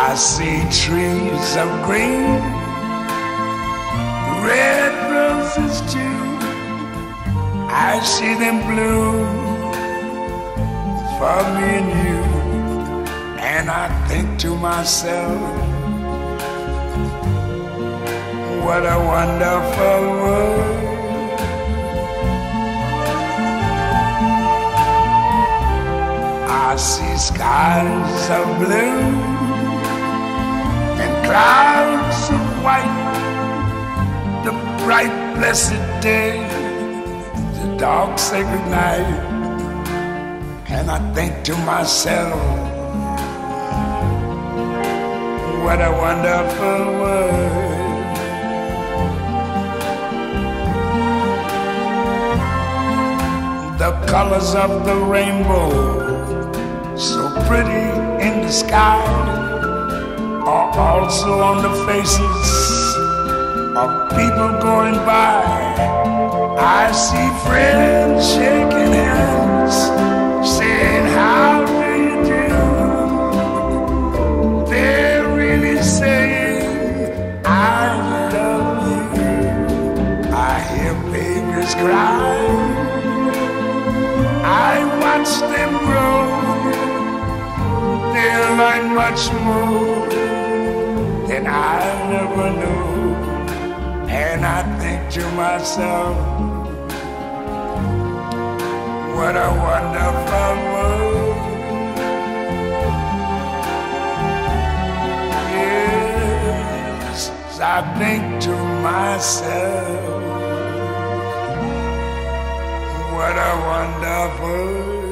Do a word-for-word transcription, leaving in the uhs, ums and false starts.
I see trees of green, red roses too. I see them bloom for me and you. And I think to myself, what a wonderful world. I see skies of blue and clouds of white, the bright blessed day, the dark sacred night. And I think to myself, what a wonderful world. The colors of the rainbow, so pretty in the sky, are also on the faces of people going by. I see friends shaking hands, saying, how do you do? They're really saying, I love you. I hear babies cry, I watch them grow. They'll learn much more than I never knew. And I think to myself, what a wonderful world. Yes, I think to myself, what a wonderful world.